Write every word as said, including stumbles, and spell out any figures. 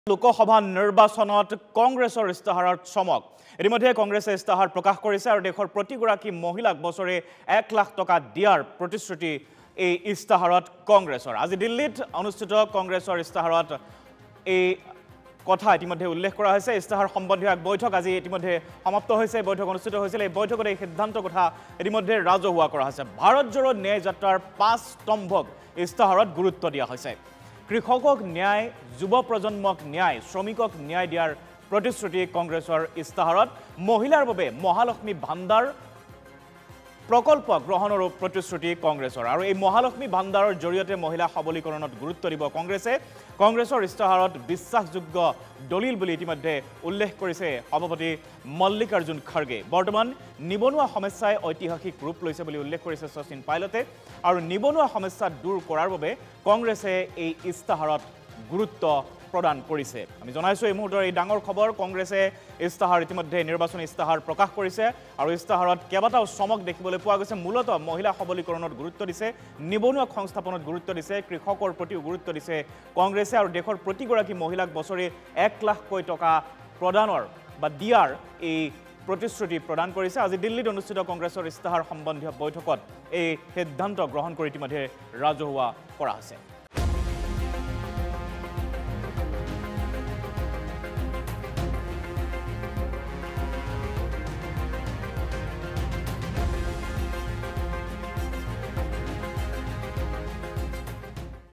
লোকসভা নিৰ্বাচনত কংগ্ৰেছৰ ইস্তাহাৰত চমক ইতিমধ্যে কংগ্ৰেছে ইস্তাহাৰ প্ৰকাশ কৰিছে আৰু দেশৰ প্ৰতিগৰাকী মহিলাক বছৰে এক লাখ টকা দিয়াৰ প্ৰতিশ্ৰুতি এই ইস্তাহাৰত কংগ্ৰেছৰ আজি দিল্লীত অনুষ্ঠিত কংগ্ৰেছৰ ইস্তাহাৰত এই কথা ইতিমধ্যে উল্লেখ কৰা হৈছে ইস্তাহাৰ সম্বন্ধীয় এক বৈঠক আজি ইতিমধ্যে সমাপ্ত হৈছে বৈঠক অনুষ্ঠিত হৈছিল এই বৈঠকত এই সিদ্ধান্ত কথা ইতিমধ্যে ৰাজহুৱা কৰা হৈছে ভাৰত জোড়ো ন্যায় যাত্ৰাৰ পাঁচ স্তম্ভক ইস্তাহাৰত গুৰুত্ব দিয়া হৈছে কৃষকক ন্যায় যুৱ প্ৰজন্মক ন্যায় শ্ৰমিকক ন্যায় দিয়াৰ প্ৰতিশ্ৰুতি কংগ্ৰেছৰ ইস্তাহাৰত মহিলাৰ বাবে মহালক্ষ্মী ভাণ্ডাৰ প্ৰকল্প গ্ৰহণৰ প্ৰতিশ্ৰুতি কংগ্ৰেছৰ আৰু এই মহালক্ষ্মী ভাণ্ডাৰৰ জৰিয়তে মহিলা সবলীকৰণত গুৰুত্ব দিব কংগ্ৰেছে কংগ্ৰেছৰ ইস্তাহাৰত বিশ্বাসযোগ্য দলিল বুলি ইতিমধ্যে উল্লেখ কৰিছে সভাপতি মল্লিকাৰ্জুন খৰগে বৰ্তমান নিবনুৱা সমস্যাই ঐতিহাসিক ৰূপ লৈছে বুলি উল্লেখ কৰিছে শচীন পাইলটে আৰু নিবনুৱা সমস্যা দূৰ কৰাৰ বাবে কংগ্ৰেছে এই ইস্তাহাৰত গুৰুত্ব প্ৰদান কৰিছে আমি জনাইছো এই মুহূৰ্তৰ এই ডাঙৰ খবৰ কংগ্ৰেছে ইস্তাহাৰ ইতিমধ্যে নিৰ্বাচনী ইস্তাহাৰ প্ৰকাশ কৰিছে আৰু ইস্তাহাৰত কেইবাটাও চমক দেখিবলৈ পোৱা গৈছে মূলতঃ মহিলা সবলীকৰণত গুৰুত্ব দিছে নিবনুৱা সংস্থাপনত গুৰুত্ব দিছে কৃষকৰ প্ৰতিও গুৰুত্ব দিছে কংগ্ৰেছে আৰু দেশৰ প্ৰতিগৰাকী মহিলাক বছৰে এক লাখকৈ টকা প্ৰদানৰ বা দিয়াৰ এই প্ৰতিশ্ৰুতি প্ৰদান কৰিছে আজি দিল্লীত অনুষ্ঠিত কংগ্ৰেছৰ ইস্তাহাৰ সম্বন্ধীয় বৈঠকত এই সিদ্ধান্ত গ্ৰহণ কৰি ইতিমধ্যে ৰাজহুৱা কৰা হৈছে